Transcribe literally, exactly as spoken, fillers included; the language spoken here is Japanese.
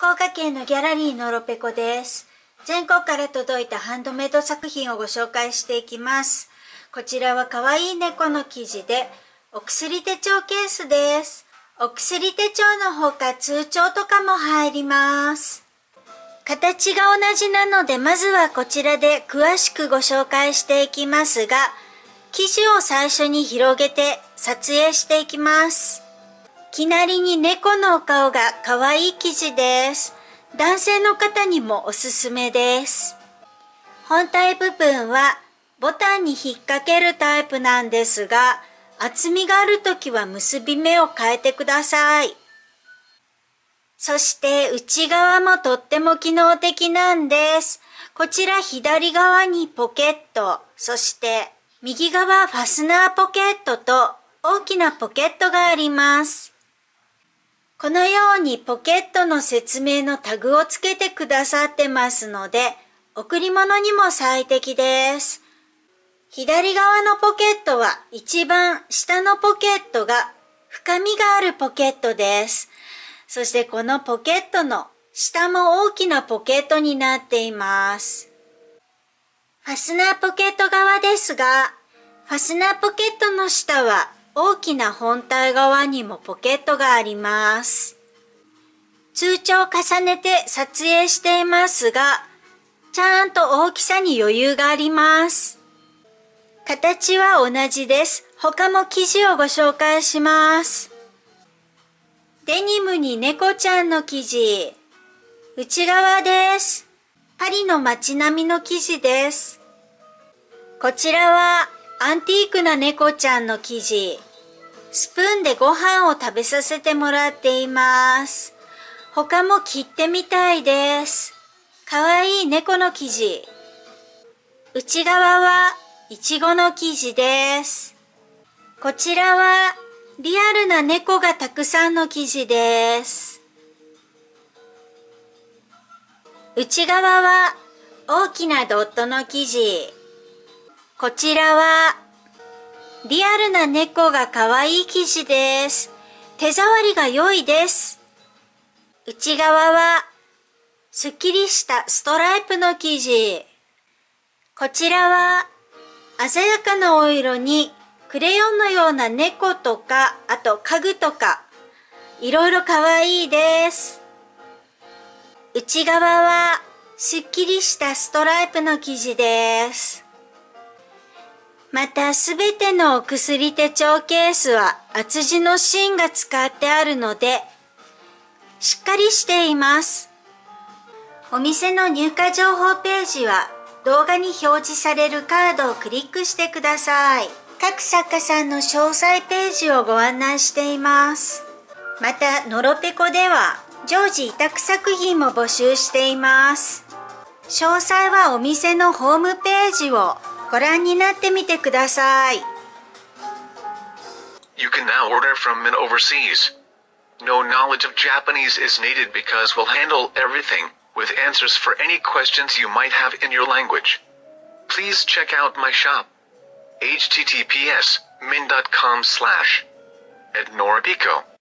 福岡県のギャラリーのろぺこです。全国から届いたハンドメイド作品をご紹介していきます。こちらはかわいい猫の生地でお薬手帳ケースです。お薬手帳のほか通帳とかも入ります。形が同じなのでまずはこちらで詳しくご紹介していきますが、生地を最初に広げて撮影していきます。きなりに猫のお顔がかわいい生地です。男性の方にもおすすめです。本体部分はボタンに引っ掛けるタイプなんですが、厚みがあるときは結び目を変えてください。そして内側もとっても機能的なんです。こちら左側にポケット、そして右側ファスナーポケットと大きなポケットがあります。このようにポケットの説明のタグをつけてくださってますので、贈り物にも最適です。左側のポケットは一番下のポケットが深みがあるポケットです。そしてこのポケットの下も大きなポケットになっています。ファスナーポケット側ですが、ファスナーポケットの下は大きな本体側にもポケットがあります。通帳を重ねて撮影していますが、ちゃんと大きさに余裕があります。形は同じです。他も生地をご紹介します。デニムに猫ちゃんの生地。内側です。パリの街並みの生地です。こちらはアンティークな猫ちゃんの生地。スプーンでご飯を食べさせてもらっています。他も切ってみたいです。かわいい猫の生地。内側はいちごの生地です。こちらはリアルな猫がたくさんの生地です。内側は大きなドットの生地。こちらはリアルな猫がかわいい生地です。手触りが良いです。内側はすっきりしたストライプの生地。こちらは鮮やかなお色にクレヨンのような猫とか、あと家具とか、いろいろかわいいです。内側はすっきりしたストライプの生地です。またすべてのお薬手帳ケースは厚地の芯が使ってあるのでしっかりしています。お店の入荷情報ページは動画に表示されるカードをクリックしてください。各作家さんの詳細ページをご案内しています。またのろぺこでは常時委託作品も募集しています。詳細はお店のホームページをご覧になってみてください。 You can now order from Mint overseas. No knowledge of Japanese is needed because we'll handle everything with answers for any questions you might have in your language. Please check out my shop. https min.com slash at Noripiko.